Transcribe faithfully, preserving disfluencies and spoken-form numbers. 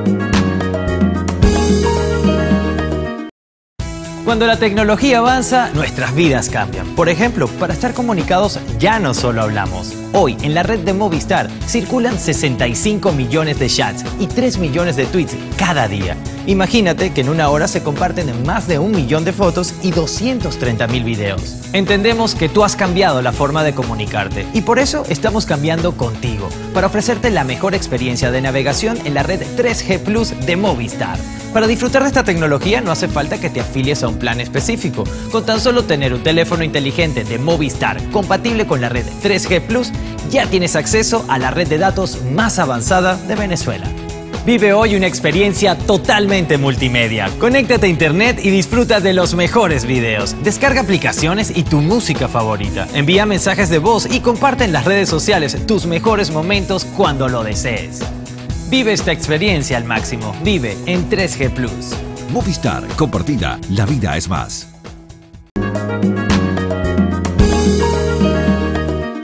Cuando la tecnología avanza, nuestras vidas cambian. Por ejemplo, para estar comunicados ya no solo hablamos. Hoy, en la red de Movistar, circulan sesenta y cinco millones de chats y tres millones de tweets cada día. Imagínate que en una hora se comparten más de un millón de fotos y doscientos treinta mil videos. Entendemos que tú has cambiado la forma de comunicarte y por eso estamos cambiando contigo, para ofrecerte la mejor experiencia de navegación en la red tres G Plus de Movistar. Para disfrutar de esta tecnología no hace falta que te afilies a un plan específico. Con tan solo tener un teléfono inteligente de Movistar compatible con la red tres G Plus, ya tienes acceso a la red de datos más avanzada de Venezuela. Vive hoy una experiencia totalmente multimedia. Conéctate a internet y disfruta de los mejores videos. Descarga aplicaciones y tu música favorita. Envía mensajes de voz y comparte en las redes sociales tus mejores momentos cuando lo desees. Vive esta experiencia al máximo. Vive en tres G Plus. Movistar, compartida, la vida es más.